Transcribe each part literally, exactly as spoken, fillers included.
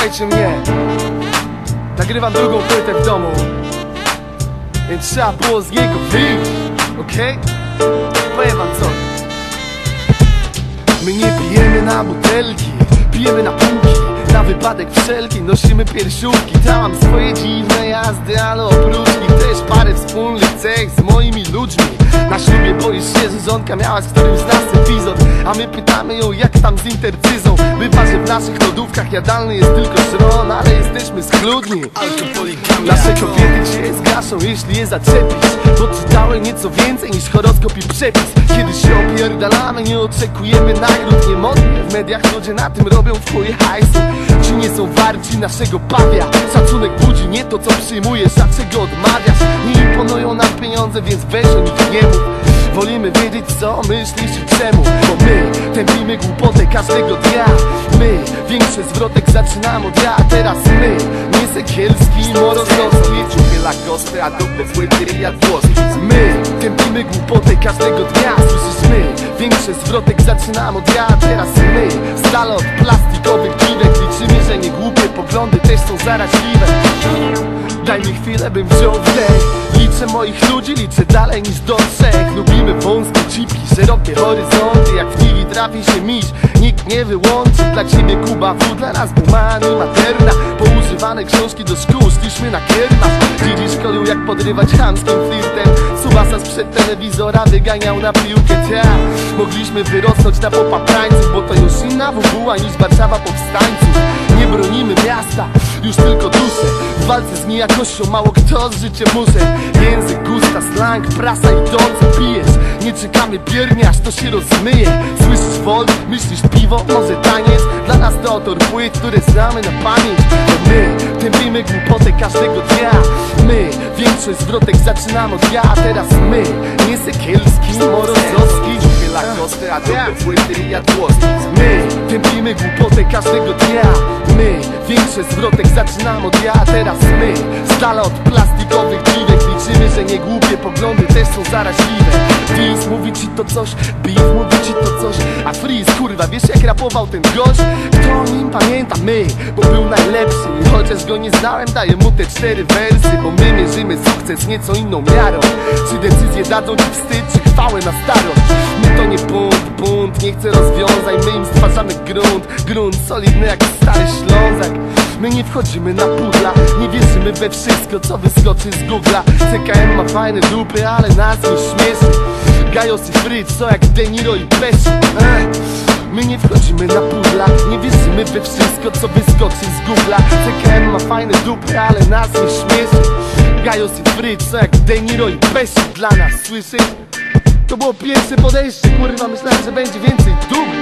Słuchajcie mnie, nagrywam drugą płytę w domu, więc trzeba było z niego wyjść, okej? Okay? Powiem wam co. My nie pijemy na butelki, pijemy na półki. Na wypadek wszelki nosimy piersiówki. Tam mam swoje dziwne jazdy, ale oprócz nich też parę wspólnych cech z moimi ludźmi. Na ślubie boisz się, że żonka miała z którymś z nas epizod, a my pytamy ją, jak tam z intercyzą. Bywa, że w naszych lodówkach jadalny jest tylko szron, ale jesteśmy schludni. Nasze kobiety cię zgaszą, jeśli je zaczepisz, bo czytały nieco więcej niż horoskop i przepis. Kiedy się opierdalamy, nie oczekujemy nagród. Niemodnie w mediach ludzie na tym robią w chuj hajsu. Ci nie są warci naszego pawia. Szacunek budzi nie to, co przyjmujesz, a czego odmawiasz. Nie imponują nam pieniądze, więc weź o nich nie mów. Wolimy wiedzieć, co myślisz i czemu, bo my tępimy głupotę każdego dnia. My większość zwrotek zaczynamy od ja, a teraz my nie Sekielski, Morozowski, ciuchy Lacoste, a dobre płyty jadłoski. My tępimy głupotę każdego dnia. Słyszysz, my większość zwrotek zaczynamy od ja, a teraz my z dala od plastikowych piwek. Liczymy, że nie głupie poglądy też są zaraźliwe. Daj mi chwilę, bym wziął wdech. Liczę moich ludzi, liczę dalej niż do trzech. Lubimy wąskie cipki, szerokie horyzonty. Jak w nich trafi się miś, nikt nie wyłączy. Dla ciebie Kuba W, dla nas Bumani, Materna. Poużywane książki do szkół, szliśmy na kiermasz. Dziedzic szkolił, jak podrywać chamskim flirtem. Subasa sprzed telewizora wyganiał na piłkę. Tia, mogliśmy wyrosnąć na popaprańców, bo to już inna W W A niż Warszawa powstańców. Nie bronimy miasta, już tylko duszę. W walce z niejakością mało kto z życiem muszę. Język, gusta, slang, prasa i to, co pijesz. Nie czekamy biernie, aż to się rozmyje. Słyszysz folk, myślisz piwo, może taniec. Dla nas to autor płyt, które znamy na pamięć. To my tępimy głupotę każdego dnia. My większość zwrotek zaczynamy od ja, a teraz my nie Sekielski, Morozowski, ciuchy Lacoste, a dobre płyty jadłoski. My tępimy głupotę każdego dnia. My większość zwrotek zaczynamy od ja, a teraz my z dala od plastikowych dziwek. Liczymy, że nie głupie poglądy też są zaraźliwe. Diz mówi ci to coś, beef mówi ci to coś, a Freeze, kurwa, wiesz jak rapował ten gość? Kto o nim pamięta? My, bo był najlepszy. I chociaż go nie znałem, daję mu te cztery wersy, bo my mierzymy sukces nieco inną miarą. Czy decyzje dadzą ci wstyd, czy chwałę na starość? My to nie bunt, bunt, nie chcę rozwiązań. My im stwarzamy grunt, grunt solidny jak stary Ślązak. My nie wchodzimy na pudla, nie wierzymy we wszystko, co wyskoczy z Google'a. C K M ma fajne dupy, ale nas nie śmieszy. Gajos i Fritz są jak De Niro i Pesci. My nie wchodzimy na pudla, nie wierzymy we wszystko, co wyskoczy z Google'a. C K M ma fajne dupy, ale nas nie śmieszy. Gajos i Fritz są jak De Niro i Pesci dla nas, słyszysz? To było pierwsze podejście, kurwa, myślałem, że będzie więcej dubli.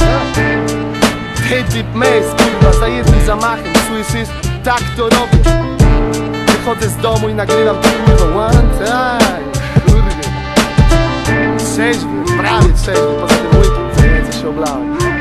Hej, Deep Maze, kurwa, za jednym zamachem, słyszysz? Tak to robię. Wychodzę z domu i nagrywam to, kurwa, one time. Kurwa. Trzeźwy, prawie trzeźwy, poza tym weekend, co się oblałem.